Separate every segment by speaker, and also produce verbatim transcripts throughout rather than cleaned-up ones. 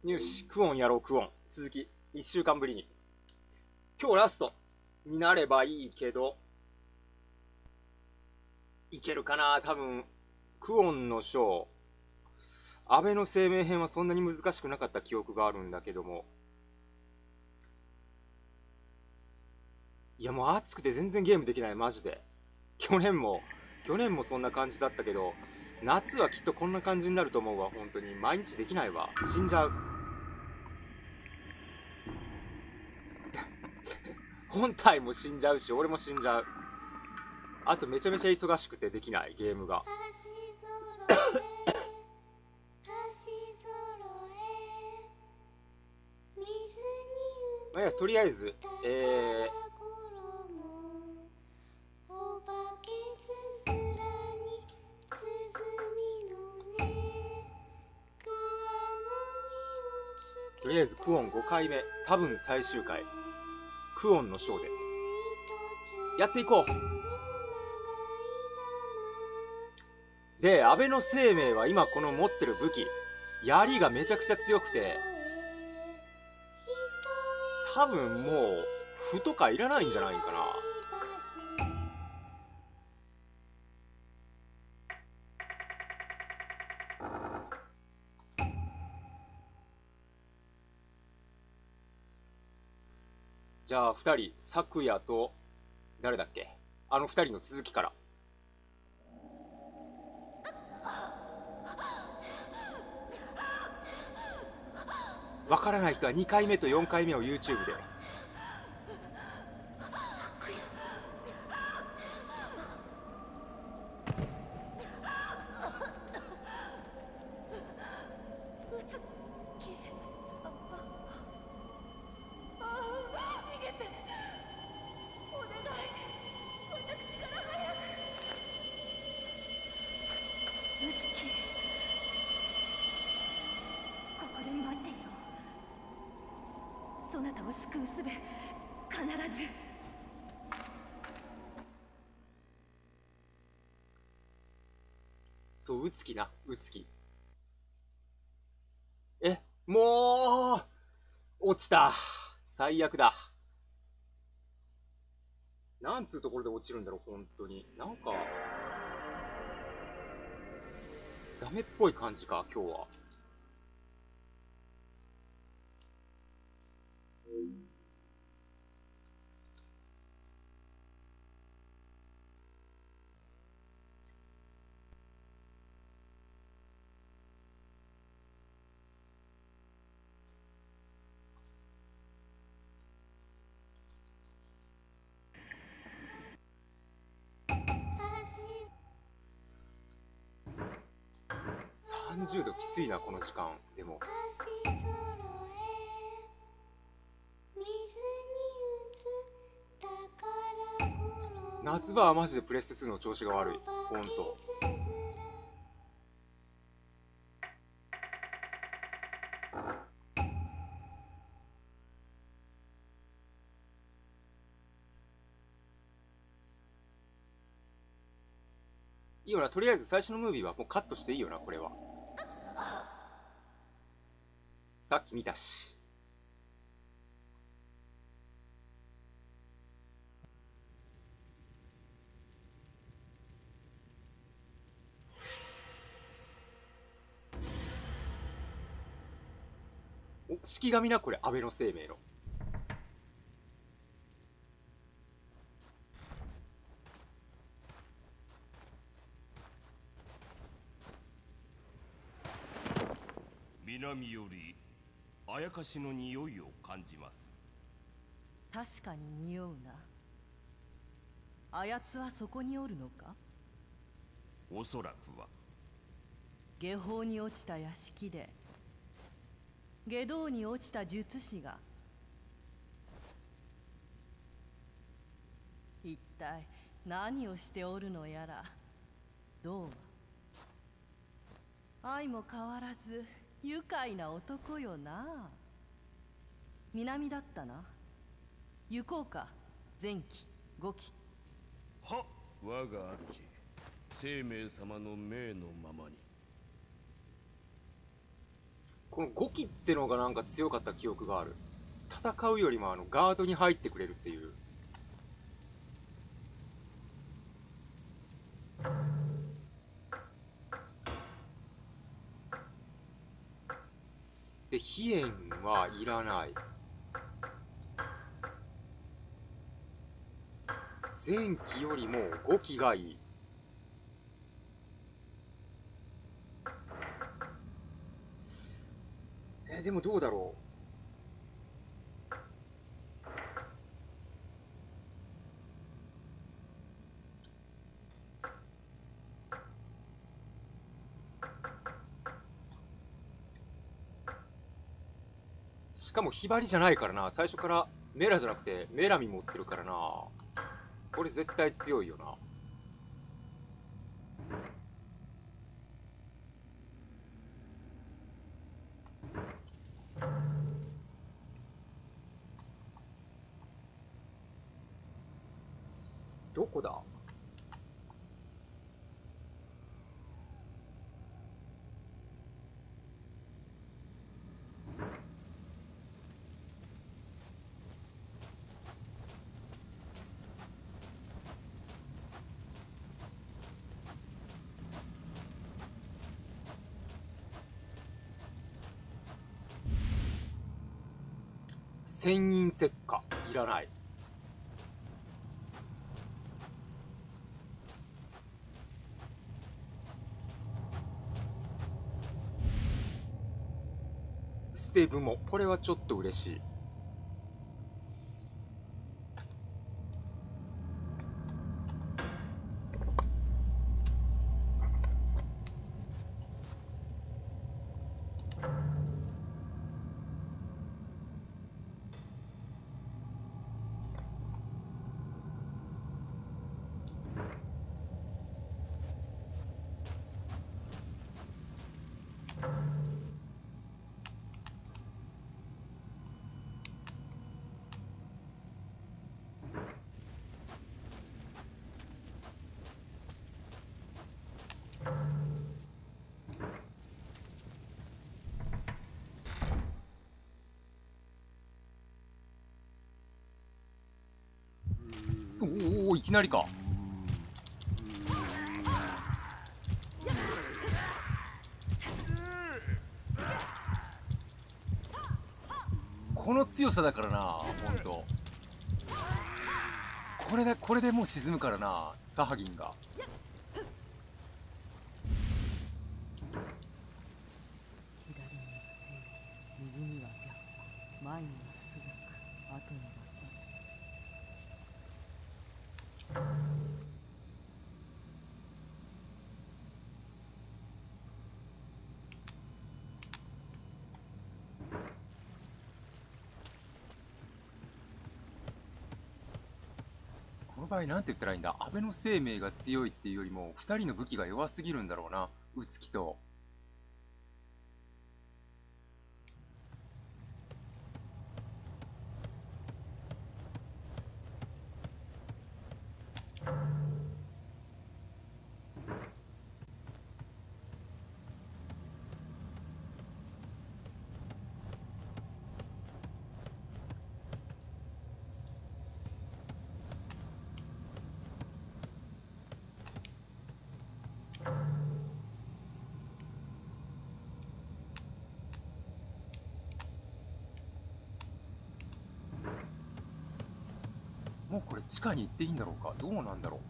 Speaker 1: 入試、クオンやろう、クオン。続き、いっしゅうかんぶりに。今日ラストになればいいけど、いけるかな多分、クオンの章、安倍の生命編はそんなに難しくなかった記憶があるんだけども。いやもう暑くて全然ゲームできない、マジで。去年も、去年もそんな感じだったけど、夏はきっとこんな感じになると思うわ、本当に。毎日できないわ。死んじゃう。本体も死んじゃうし、俺も死んじゃう。あとめちゃめちゃ忙しくてできない、ゲームが。まあ、いや、とりあえず、えー、とりあえずクオンごかいめ、多分最終回、クオンの章でやっていこう。で、安倍の生命は今この持ってる武器、槍がめちゃくちゃ強くて、多分もう歩とかいらないんじゃないかな。じゃあふたり、咲夜と誰だっけ、あのふたりの続きから。わからない人はにかいめとよんかいめを YouTube で。
Speaker 2: そなたを救うすべ必ず。
Speaker 1: そう、うつきな、うつき。え、もう落ちた。最悪だ。なんつうところで落ちるんだろう、本当に。なんかダメっぽい感じか、今日は。さんじゅうどきついな、この時間。でも夏場はマジでプレステツーの調子が悪い、ほんと。いいよな、とりあえず最初のムービーはもうカットしていいよな、これは。さっき見たし。お、式神な、これ、安倍の生命の。
Speaker 3: 南よりあやかしの匂いを感じます。
Speaker 2: 確かに匂うな。あやつはそこにおるのか。
Speaker 3: おそらくは。
Speaker 2: 下方に落ちた屋敷で下道に落ちた術師が一体何をしておるのやら。どうは相も変わらず愉快な男よな。南だったな。行こうか、前期五期。
Speaker 3: は、我が主生命様の命のままに。
Speaker 1: このごきってのがなんか強かった記憶がある。戦うよりもあのガードに入ってくれるっていう。で飛燕はいらない。前期よりもごきがいい。えー、でもどうだろう。しかもひばりじゃないからな。最初からメラじゃなくてメラミ持ってるからな。これ絶対強いよな。どこだ？千人石火いらない。ステブもこれはちょっと嬉しい。おお、いきなりか。この強さだからな、ほんと。これでこれでもう沈むからな、サハギンが。
Speaker 2: 右には白馬、前には朱雀、後には
Speaker 1: この場合なんて言ったらいいんだ。安倍の生命が強いっていうよりもふたりの武器が弱すぎるんだろうな、うつきと。もうこれ地下に行っていいんだろうか。どうなんだろう。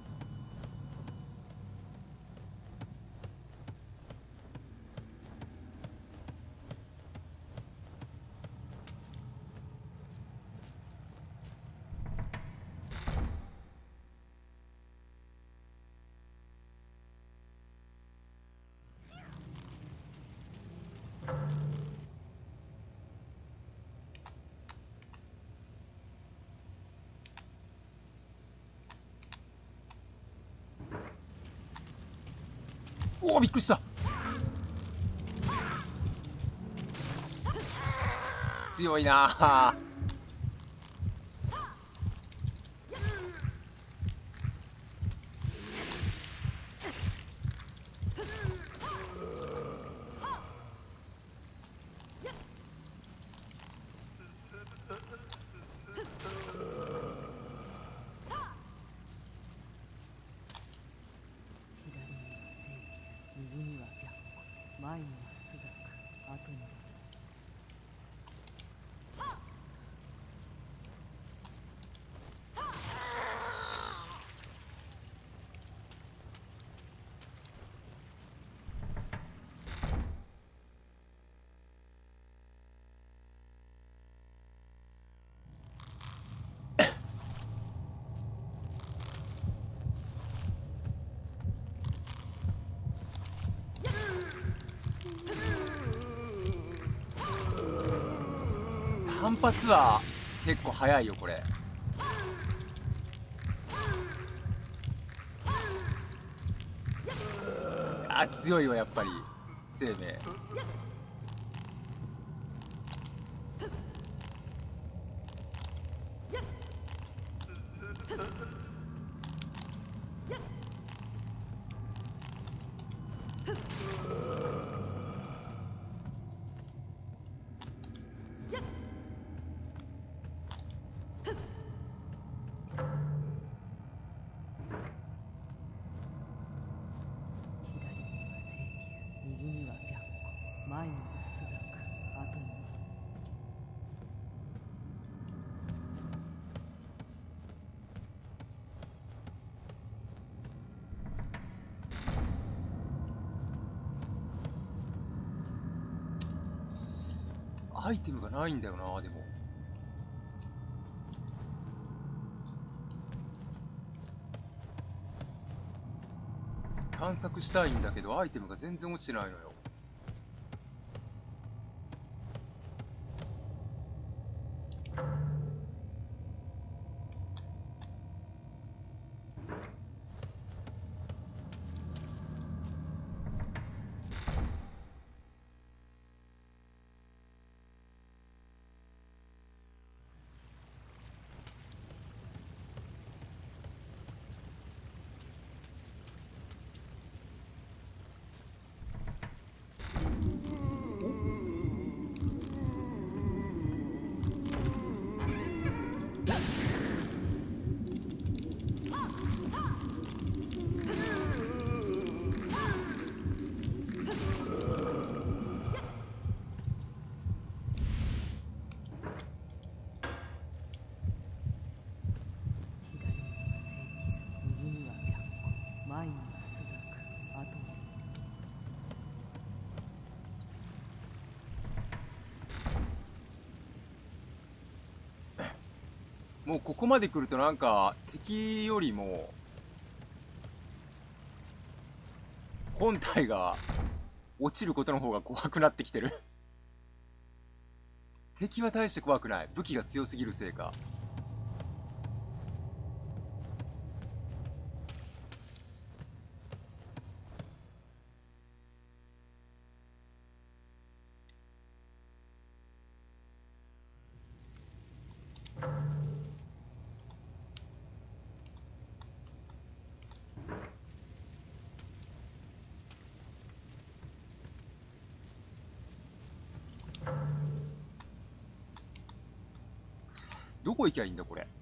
Speaker 1: おお、びっくりした。強いなあ。 発は結構早いよこれ。あ、強いわやっぱり生命。
Speaker 2: 右には白虎、前には朱雀、後には
Speaker 1: アイテムがないんだよな。でも探索したいんだけどアイテムが全然落ちてないのよ。前には朱雀、後にもうここまで来るとなんか敵よりも本体が落ちることの方が怖くなってきてる敵は大して怖くない。武器が強すぎるせいか。どこ行きゃいいんだこれ。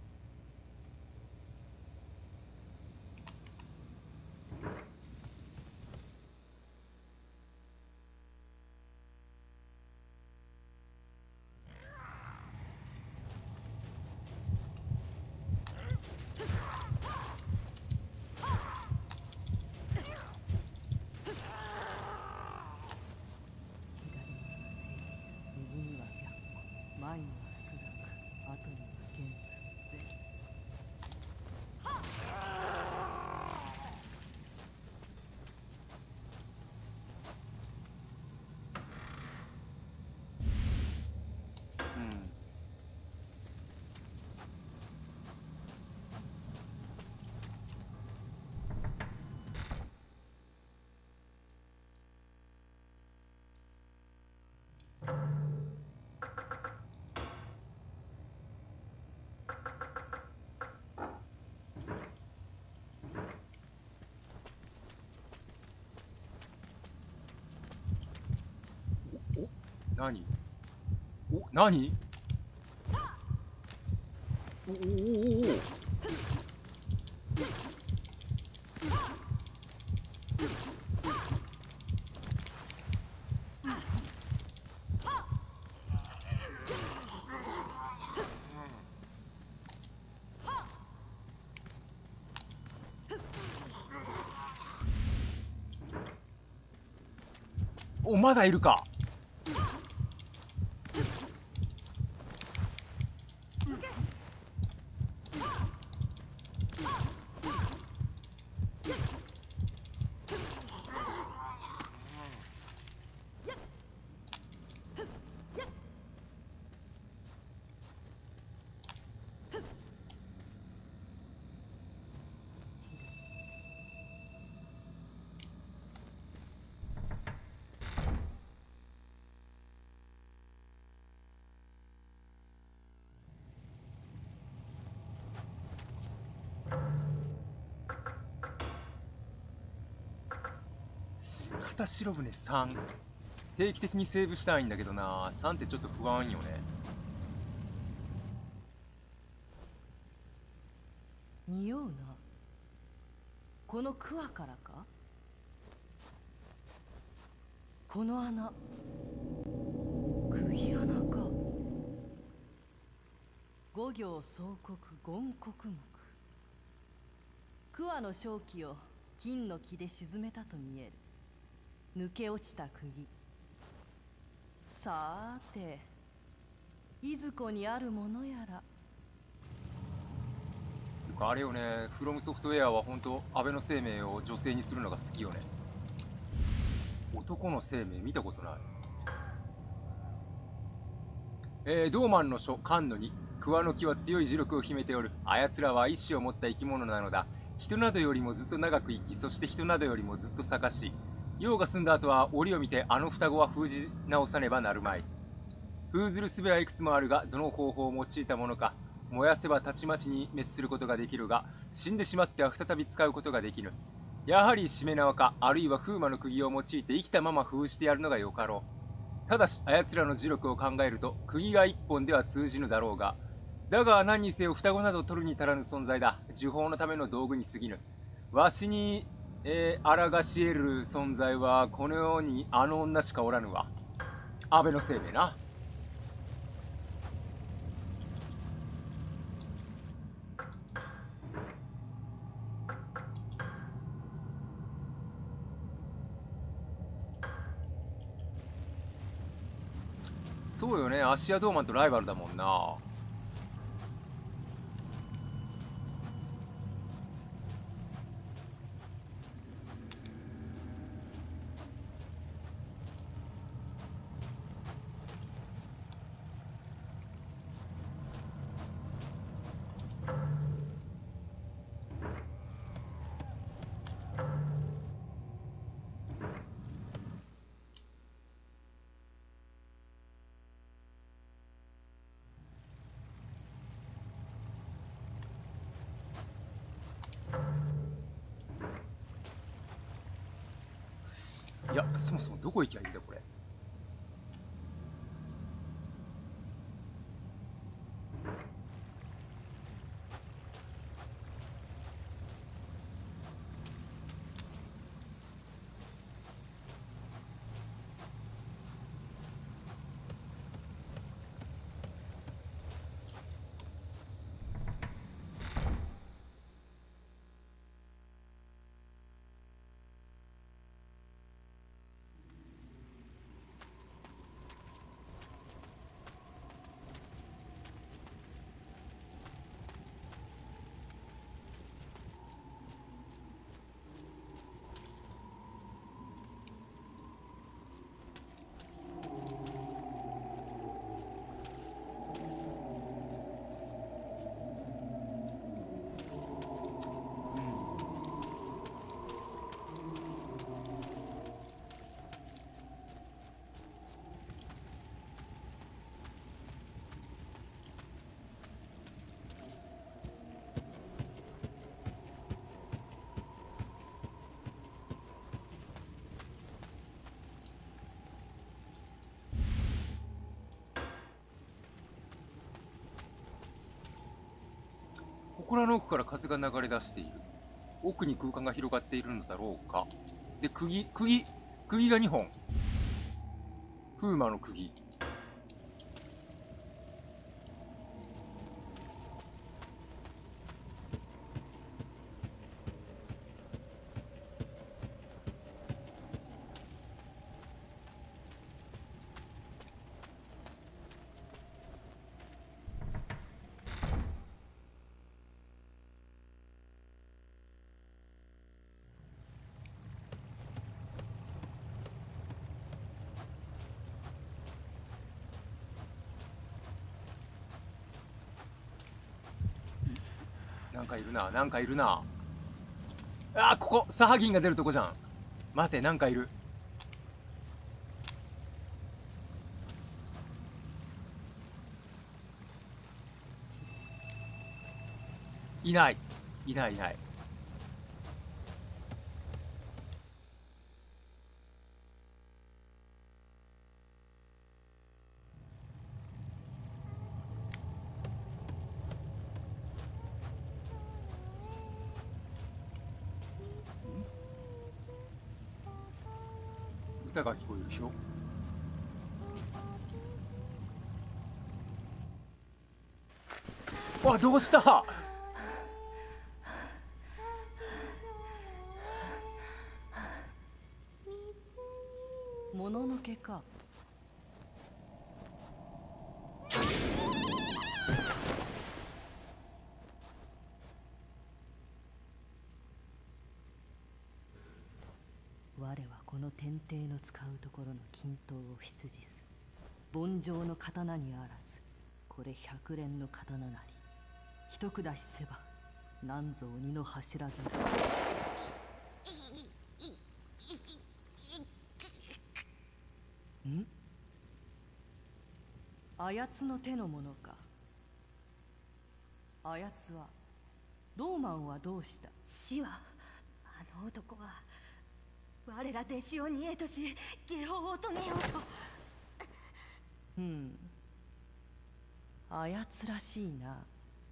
Speaker 2: 右には白虎、前には朱雀、後には玄武。
Speaker 1: 何？お、何？おおおおお。お、まだいるか。
Speaker 4: 片白船さん。定期的にセーブしたいんだけどな。さんってちょっと不安よね。
Speaker 2: 匂うな。この桑からか。この穴、釘穴か。五行総国権国木。桑の正気を金の木で沈めたと見える。抜け落ちた釘。さーて、いずこにあるものやら。
Speaker 4: あれよね、フロムソフトウェアは本当安倍の生命を女性にするのが好きよね。男の生命見たことない。えー、ドーマンの書菅野に、桑の木は強い磁力を秘めておる。あやつらは意志を持った生き物なのだ。人などよりもずっと長く生き、そして人などよりもずっと咲かし、陽が済んだ後は折を見てあの双子は封じ直さねばなるまい。封ずる術はいくつもあるが、どの方法を用いたものか。燃やせばたちまちに滅することができるが、死んでしまっては再び使うことができぬ。やはりしめ縄か、あるいは風魔の釘を用いて生きたまま封じてやるのがよかろう。ただし、あやつらの磁力を考えると、釘が一本では通じぬだろうが、だが何にせよ双子など取るに足らぬ存在だ。呪法のための道具に過ぎぬ。わしに、えー、抗し得る存在は、この世にあの女しかおらぬわ。安倍の生命な。そうよね、アシアドーマンとライバルだもんな。いや、そもそもどこ行きゃいいんだこれ。祠の奥から風が流れ出している。奥に空間が広がっているのだろうか。で、釘、釘、釘がにほん。風魔の釘。なんかいるな、なんかいるな。あー、ここサハギンが出るとこじゃん。待て、なんかいる。いないいないいない。 歌が聞こえるよ。あ、どうした？
Speaker 2: もののけか。我はこの天帝の使うところの均等を羊す。凡上の刀にあらず、これ百連の刀なり。一下しせば何ぞ鬼の柱ずん。ん？あやつの手のものか。あやつはドーマンはどうした？
Speaker 5: 死はあの男は我ら弟子を煮えとし下法を遂げようと。
Speaker 2: うん、あやつらしいな。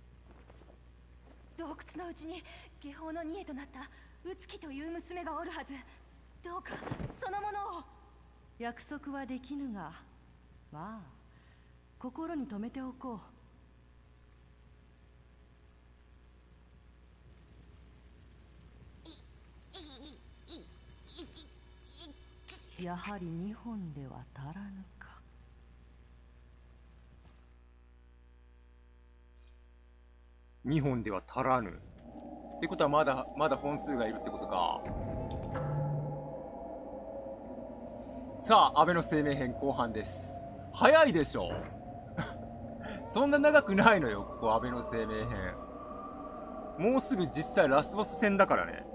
Speaker 5: 洞窟のうちに下法の煮えとなったうつきという娘がおるはず。どうかそのものを。
Speaker 2: 約束はできぬが、まあ心に留めておこう。やはり二本では足らぬか。
Speaker 4: にほんでは足らぬってことはまだまだ本数がいるってことか。さあ安倍の生命編後半です。早いでしょそんな長くないのよここ安倍の生命編。もうすぐ実際ラスボス戦だからね。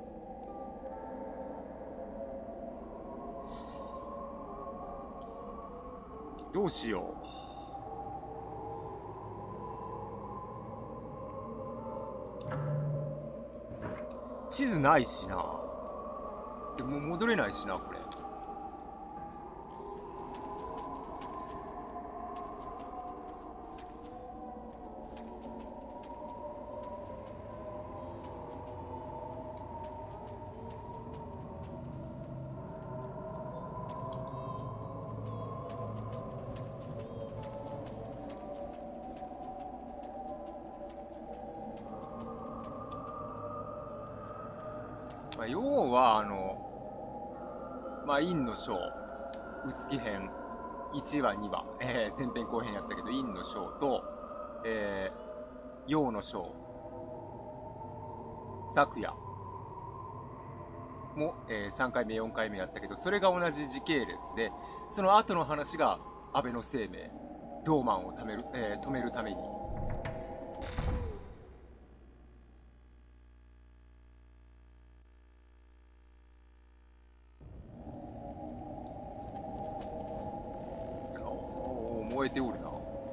Speaker 4: どうしよう。地図ないしな。でも戻れないしなこれ。まあ、要はあのまあ陰の章うつき編いちわにわ、えー、前編後編やったけど陰の章と、えー、陽の章昨夜も、えー、さんかいめよんかいめやったけどそれが同じ時系列でその後の話が安倍の生命ドーマンを止める、えー、止めるために燃えておるな。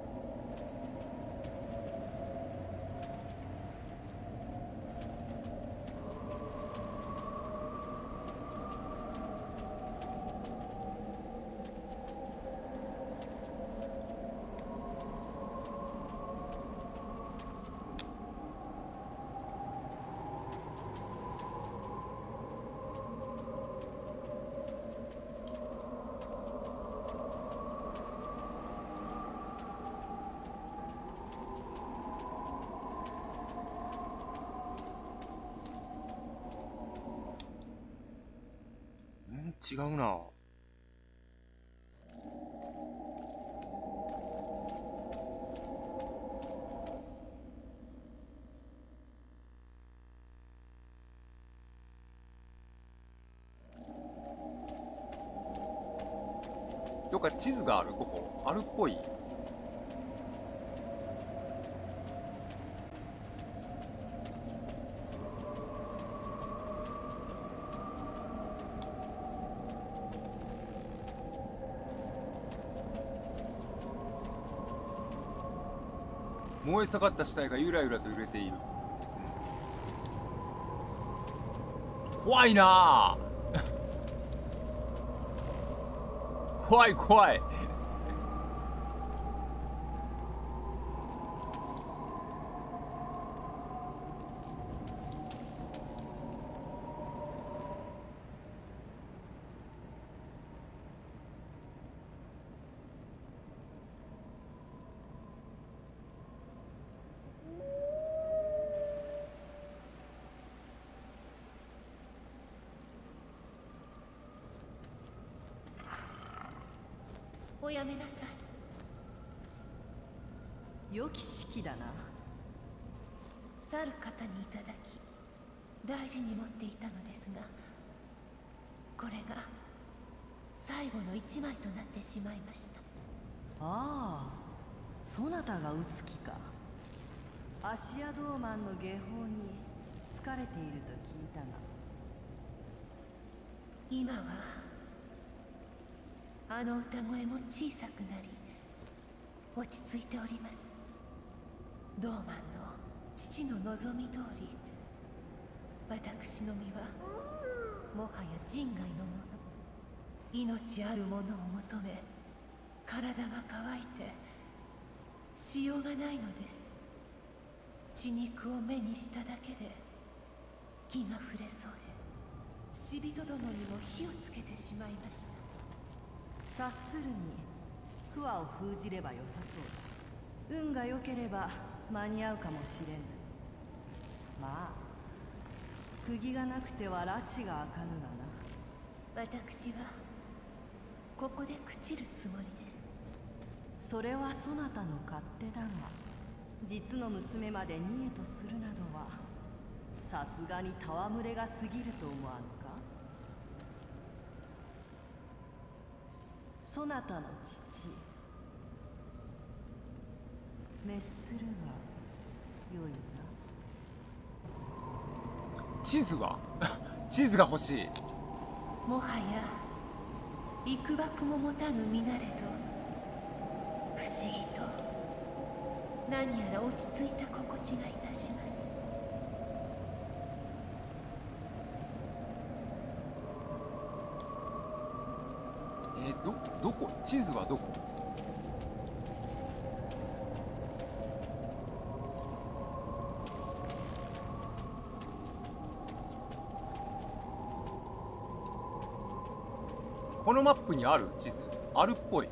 Speaker 4: 違うな。どっか地図があるここあるっぽい。燃え盛った死体がゆらゆらと揺れている、うん、怖いなあ怖い怖い
Speaker 6: おやめなさい。
Speaker 2: 良き式だな。
Speaker 6: 去る方にいただき大事に持っていたのですが、これが最後の一枚となってしまいました。
Speaker 2: ああ、そなたが打つ気か。アシアドーマンの下法に疲れていると聞いたが。
Speaker 6: 今はあの歌声も小さくなり落ち着いております。ドーマンの父の望み通り、私の身はもはや人外のもの、命あるものを求め体が乾いてしようがないのです。血肉を目にしただけで気が触れそうで、死人殿にも火をつけてしまいました。
Speaker 2: 察するにクワを封じればよさそうだ。運が良ければ間に合うかもしれぬ。まあ釘がなくては拉致が開かぬがな。
Speaker 6: 私はここで朽ちるつもりです。
Speaker 2: それはそなたの勝手だが、実の娘まで逃げとするなどはさすがに戯れが過ぎると思わぬか。そなたの父、滅するがよいな。
Speaker 4: 地図は地図が欲しい。
Speaker 6: もはや幾ばくも持たぬ身なれど、不思議と何やら落ち着いた心地がいたします。
Speaker 4: えー、どどこ地図はどこ？このマップにある地図あるっぽい。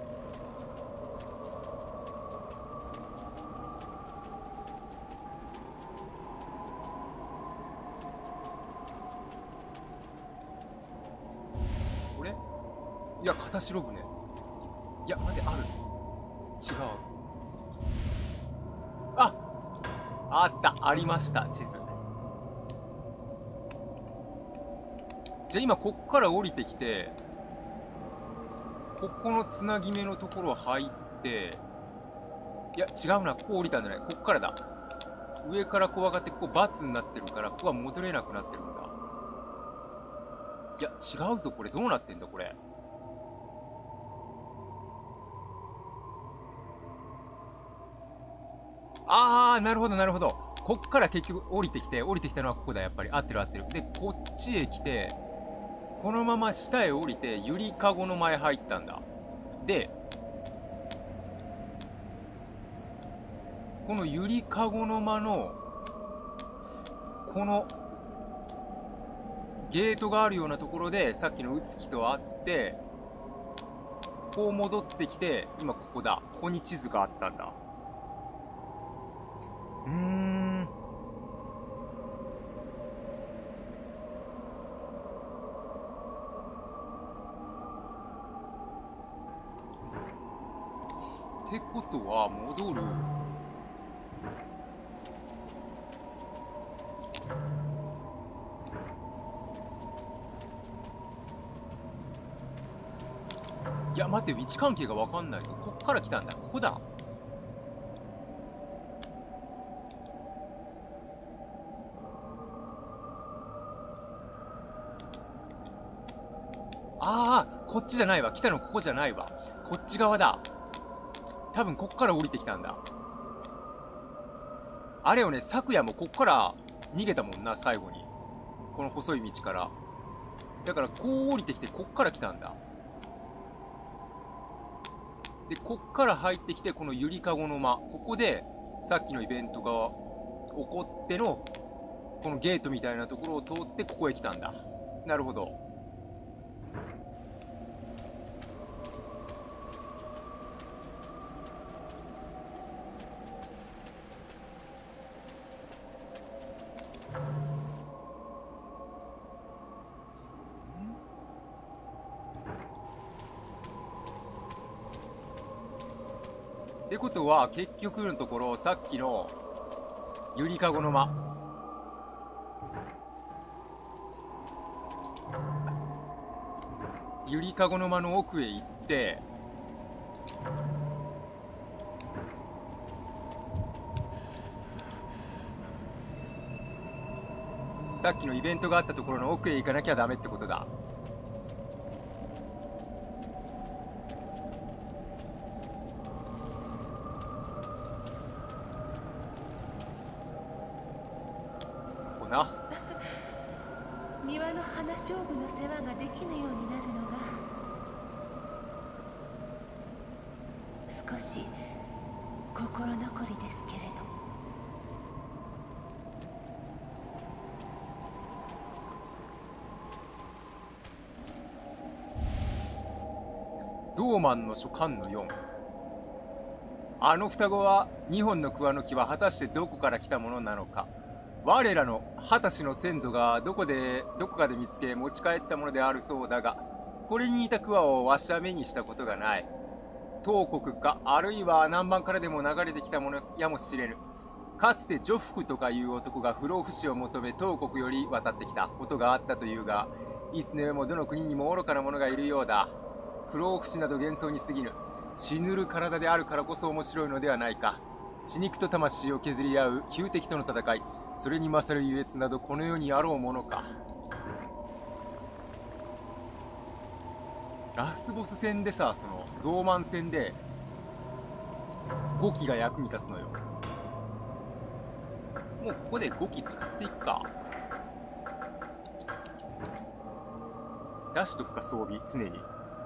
Speaker 4: これ？いや、片白船。いや、待って、ある。違う。あ、あった、ありました、地図。じゃあ今こっから降りてきて、ここのつなぎ目のところ入って、いや違うな、ここ降りたんじゃない、こっからだ。上からこう上がって、ここ×になってるから、ここは戻れなくなってるんだ。いや違うぞ、これどうなってんだこれ。あー、なるほどなるほど。こっから結局降りてきて、降りてきたのはここだ、やっぱり合ってる合ってる。でこっちへ来て、このまま下へ降りてゆりかごの前入ったんだ。でこのゆりかごの間のこのゲートがあるようなところでさっきのうつきと会って、こう戻ってきて、今ここだ、ここに地図があったんだ。うーんってことは戻る。いや待って、位置関係が分かんないぞ。こっから来たんだ、ここだ。ああ、こっちじゃないわ。来たのここじゃないわ。こっち側だ。多分こっから降りてきたんだ。あれよね、昨夜もこっから逃げたもんな、最後に。この細い道から。だからこう降りてきて、こっから来たんだ。で、こっから入ってきて、このゆりかごの間。ここで、さっきのイベントが起こっての、このゲートみたいなところを通って、ここへ来たんだ。なるほど。 ってことは結局のところさっきのゆりかごの間、ゆりかごの間の奥へ行って、さっきのイベントがあったところの奥へ行かなきゃダメってことだ。ここな。
Speaker 6: 庭の花勝負の世話ができぬようになるのが少し心残りですけれど。
Speaker 4: ドーマンの書簡のよん。あの双子はにほんの桑の木は果たしてどこから来たものなのか。我らの二十歳の先祖がどこでどこかで見つけ持ち帰ったものであるそうだが、これに似た桑をわしは目にしたことがない。東国かあるいは南蛮からでも流れてきたものやもしれぬ。かつてジョフクとかいう男が不老不死を求め東国より渡ってきたことがあったというが、いつの世もどの国にも愚かな者がいるようだ。不老不死など幻想に過ぎぬ。死ぬる体であるからこそ面白いのではないか。血肉と魂を削り合う旧敵との戦い、それに勝る優越などこの世にあろうものか。ラスボス戦でさ、そのドーマン戦でごきが役に立つのよ。もうここでごき使っていくか。ダッシュと負荷装備常に。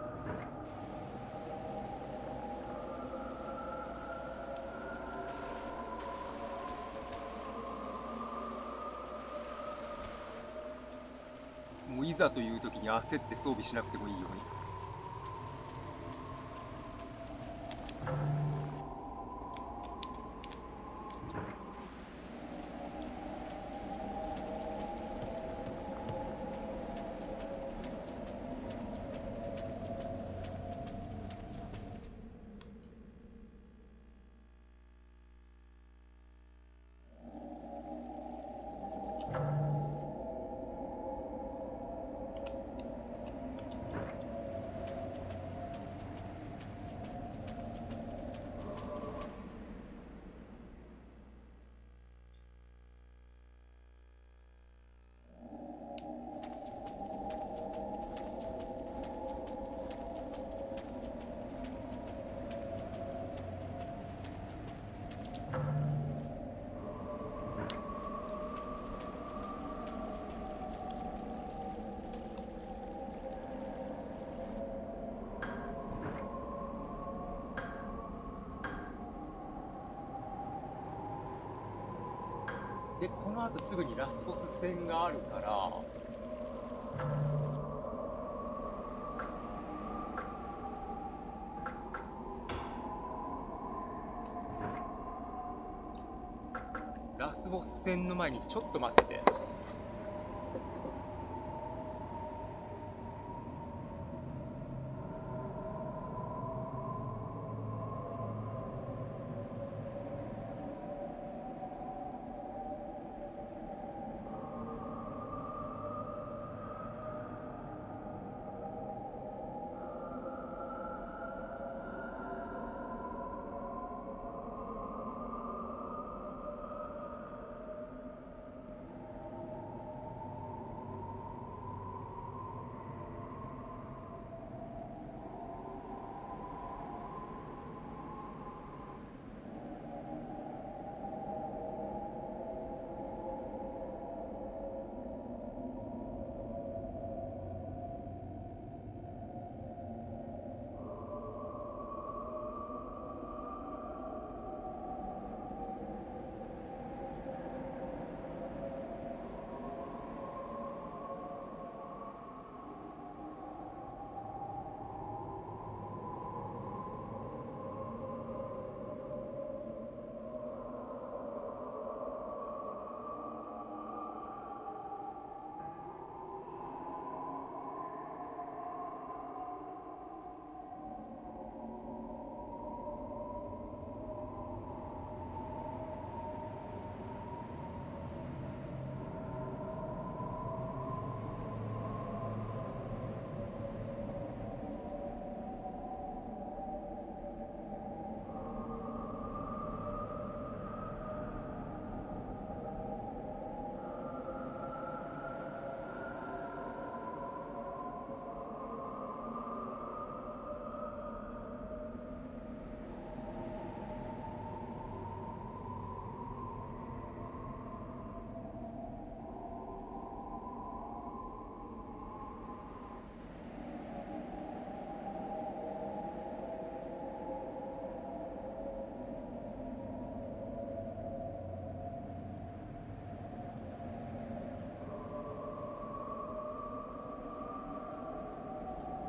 Speaker 4: もういざという時に焦って装備しなくてもいいように。でこの後すぐにラスボス戦があるから、ラスボス戦の前にちょっと待ってて。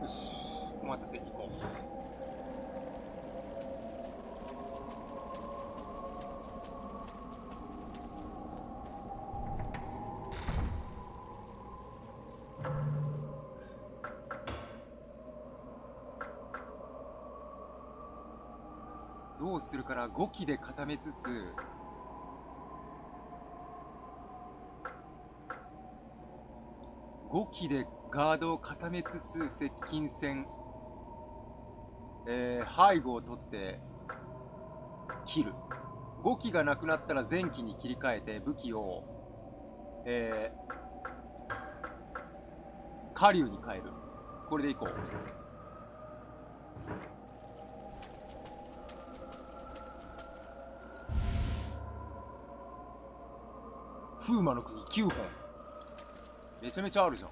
Speaker 1: よし、お待たせ、行こう。
Speaker 4: どうするかな。ごきで固めつつ、ごきでガードを固めつつ接近戦、えー、背後を取って切る。ごきがなくなったら前期に切り替えて武器を、えー、下流に変える。これでいこう。風魔の釘きゅうほん。めちゃめちゃあるじゃん。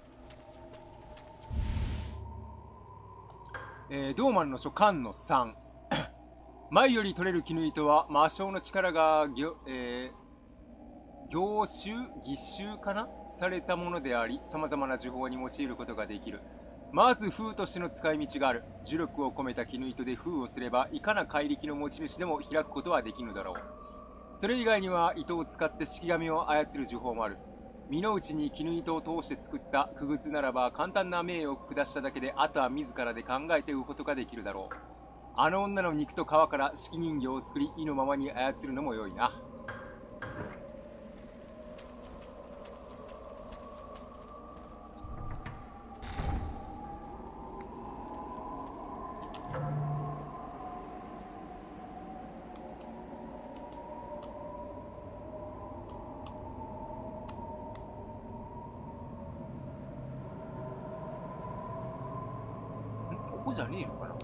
Speaker 4: えー、ドーマンの書漢のさん。前より取れる絹糸は魔性の力が業、えー、業種義習かなされたものであり、様々な呪法に用いることができる。まず風としての使い道がある。呪力を込めた絹糸で風をすれば、いかな怪力の持ち主でも開くことはできぬだろう。それ以外には糸を使って式紙を操る呪法もある。身の内に絹糸を通して作った傀儡ならば簡単な命を下しただけで、あとは自らで考えて追うことができるだろう。あの女の肉と皮から式人形を作り、意のままに操るのも良いな。ここじゃねえのかな。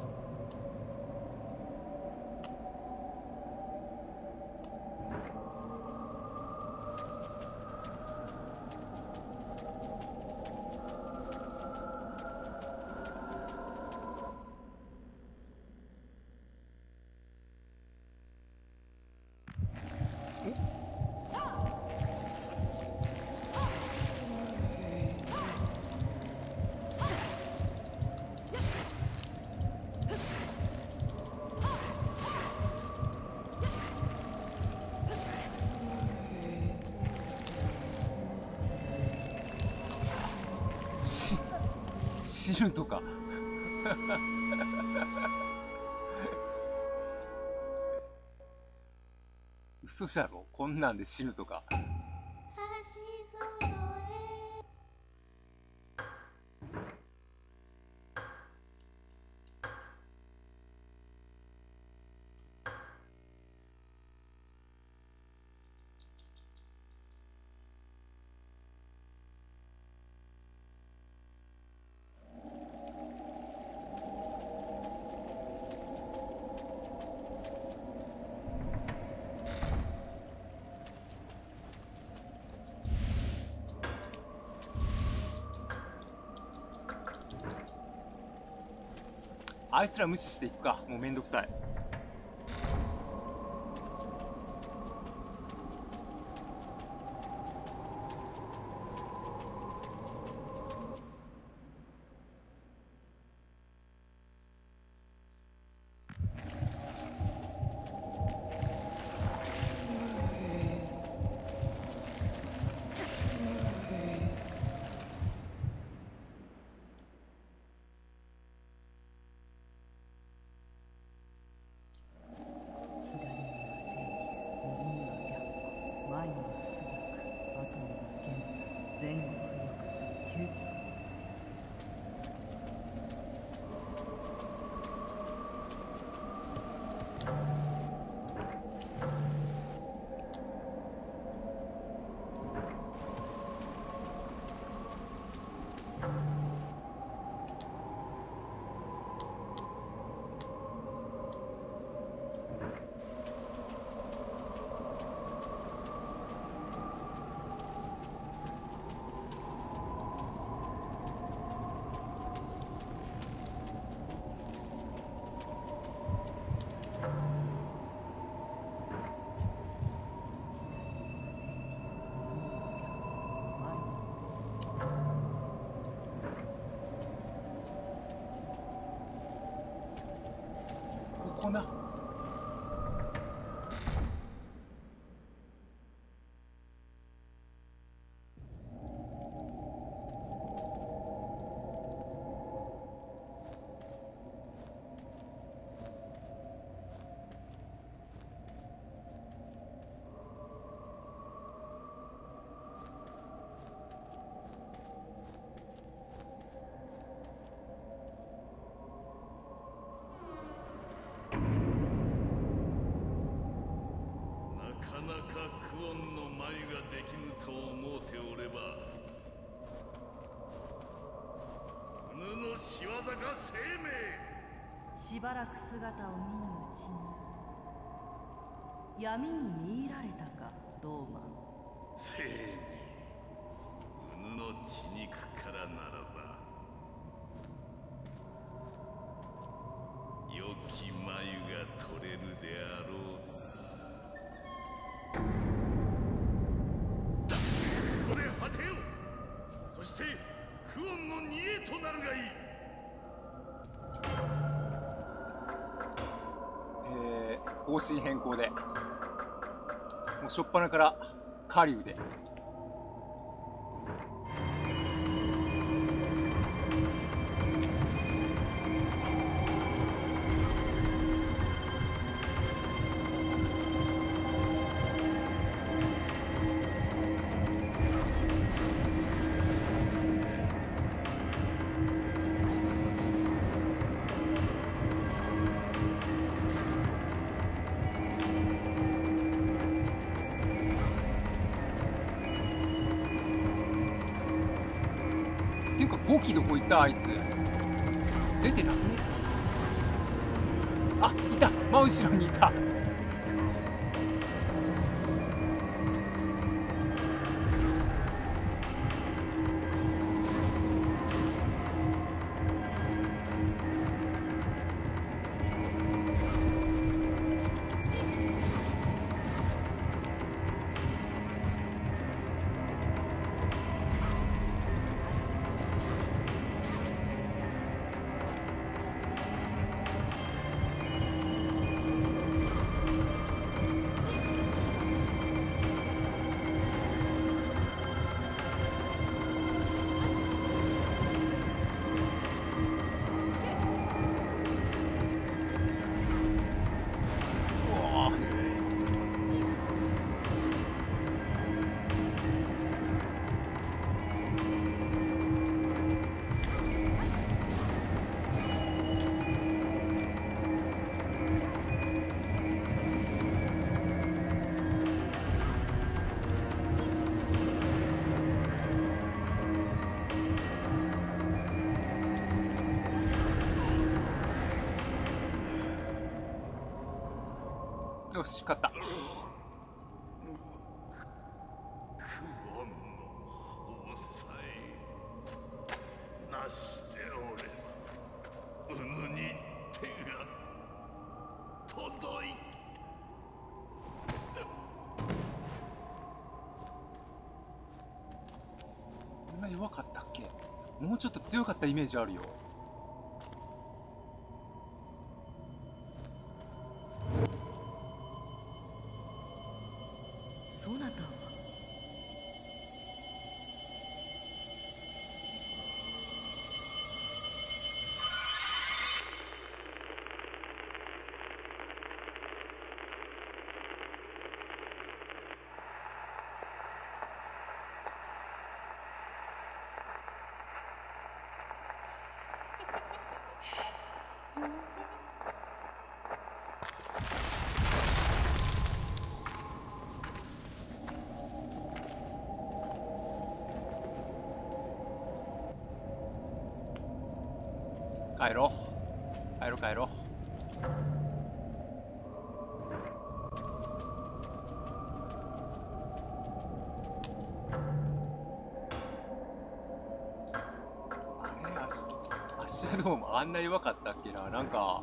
Speaker 4: し死ぬとか嘘じゃろ、こんなんで死ぬとか。あいつら無視していくか。もうめんどくさい。 ここな。
Speaker 2: しばらく姿を見ぬうちに闇に見入られたか、ドーマン。
Speaker 7: 生命、うぬの血肉からならば良き眉が取れるであろう。ここで果てよう。そしてクオンの煮えとなるがいい。
Speaker 4: えー、方針変更でもう初っ端から狩人で。っていうかゴキどこ行ったあいつ。出てなくね。あ、いた、真後ろにいた。よし、勝った。
Speaker 7: クオンの宝さえなしておれば、うぬに手が届いた。
Speaker 4: こんな弱かったっけ？もうちょっと強かったイメージあるよ。
Speaker 2: そなたは
Speaker 4: 帰ろう帰ろう帰ろう。あれ、アシュアローもあんな弱かったっけな。なんか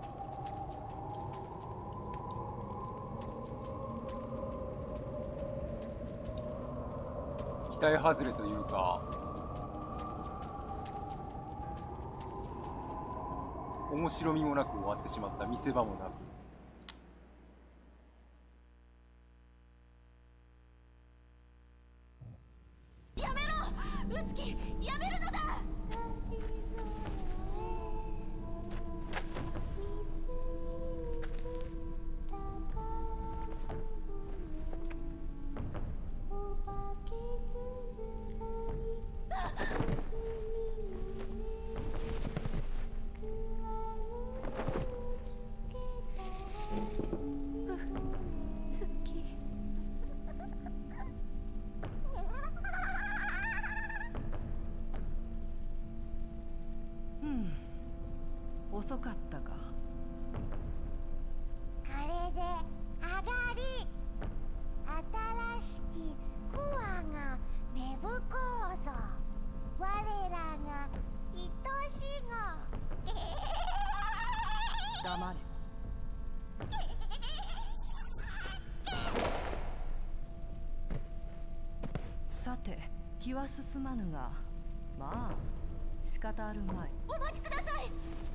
Speaker 4: 期待外れというか。 面白みもなく終わってしまった。見せ場もなく。
Speaker 5: やめろ、うつき、やめるのだ。
Speaker 2: 遅かったか。
Speaker 8: これで上がり。新しきクワが芽吹こうぞ。我らが愛しが。
Speaker 2: 黙れ。さて、気は進まぬが、まあ仕方あるまい。
Speaker 5: お待ちください。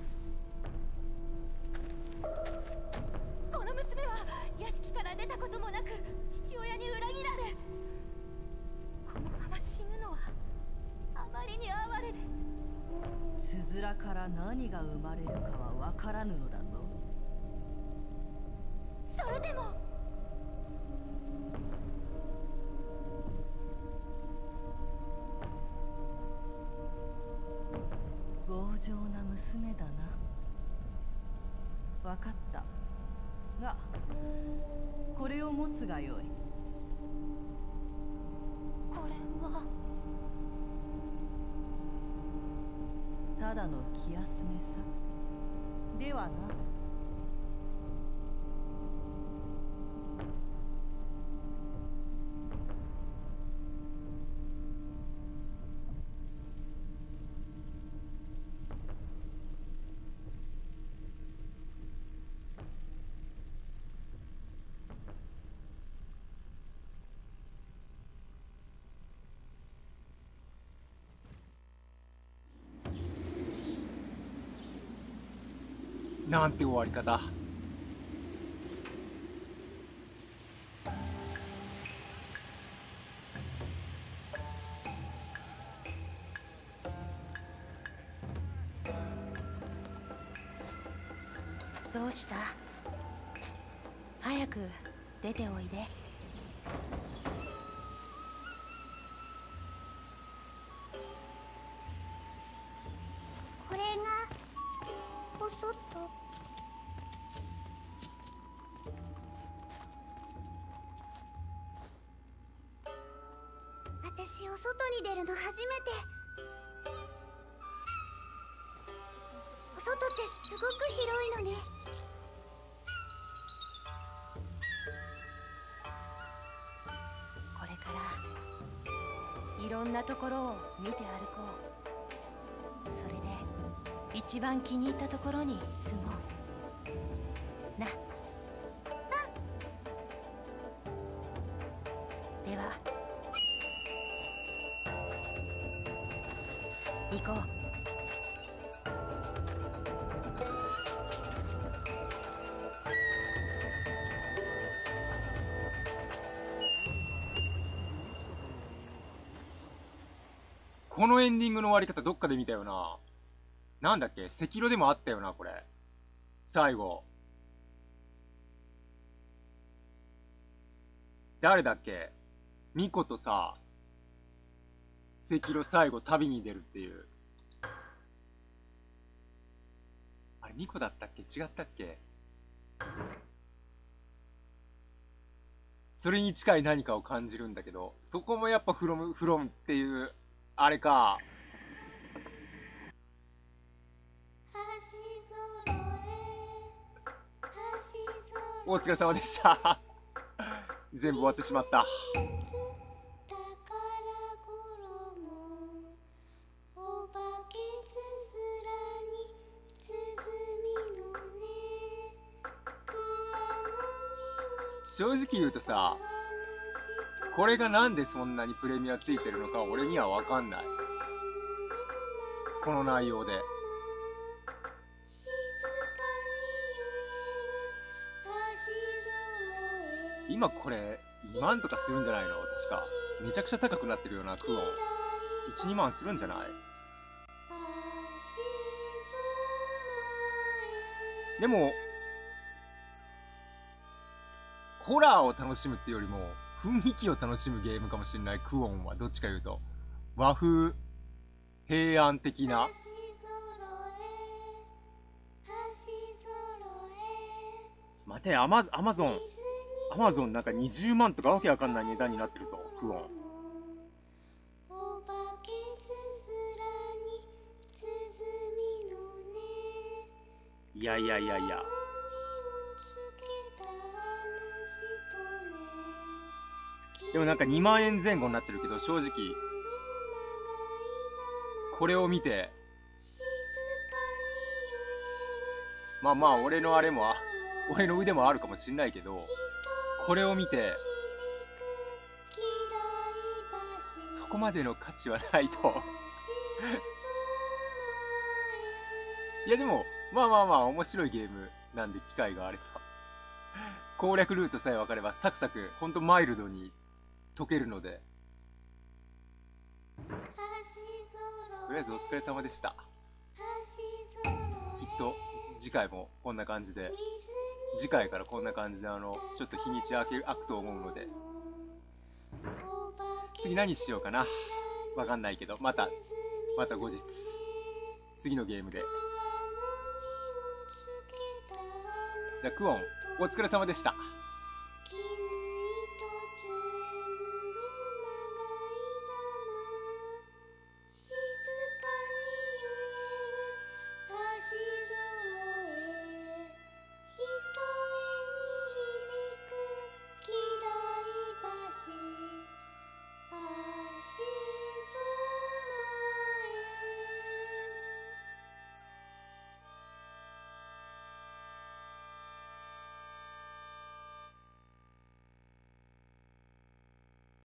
Speaker 5: この娘は屋敷から出たこともなく父親に裏切られ、このまま死ぬのはあまりに哀れです。
Speaker 2: つづらから何が生まれるかは分からぬのだぞ。
Speaker 5: それでも
Speaker 2: 強情な娘だな。分かった。が、これを持つがよい。
Speaker 5: これは
Speaker 2: ただの気休めさではな。
Speaker 4: なんて終わり方。
Speaker 5: どうした？早く出ておいで。
Speaker 8: これがお外。私お外に出るの初めて。お外ってすごく広いのね。
Speaker 5: これからいろんなところを見て歩こう。それで一番気に入ったところに住もうな。うん。では行こう。
Speaker 4: このエンディングの終わり方どっかで見たよな。なんだっけ、赤色でもあったよな、これ。最後。誰だっけ、ミコとさ、赤色最後旅に出るっていう。あれ、ミコだったっけ、違ったっけ。それに近い何かを感じるんだけど、そこもやっぱフロム、フロムっていう、あれか。お疲れ様でした全部終わってしまった。正直言うとさ、これがなんでそんなにプレミアついてるのか俺には分かんない。この内容で。 今これにまんとかするんじゃないの確か。めちゃくちゃ高くなってるよな、クオン。いち、にまんするんじゃない？でも、ホラーを楽しむっていうよりも、雰囲気を楽しむゲームかもしれない、クオンは。どっちか言うと。和風、平安的な。待て、アマ、アマゾン。アマゾンなんかにじゅうまんとかわけわかんない値段になってるぞ、クオン。いやいやいやいや。でもなんかにまんえんぜん後になってるけど、正直、これを見て、まあまあ、俺のあれも、俺の腕もあるかもしんないけど、これを見て、そこまでの価値はないと。いやでも、まあまあまあ、面白いゲームなんで、機会があれば。攻略ルートさえ分かれば、サクサク、ほんとマイルドに解けるので。とりあえずお疲れ様でした。きっと、次回もこんな感じで、次回からこんな感じで、あの、ちょっと日にち空け、空くと思うので、次何しようかな。わかんないけど、また、また後日、次のゲームで。じゃあ、クオン、お疲れ様でした。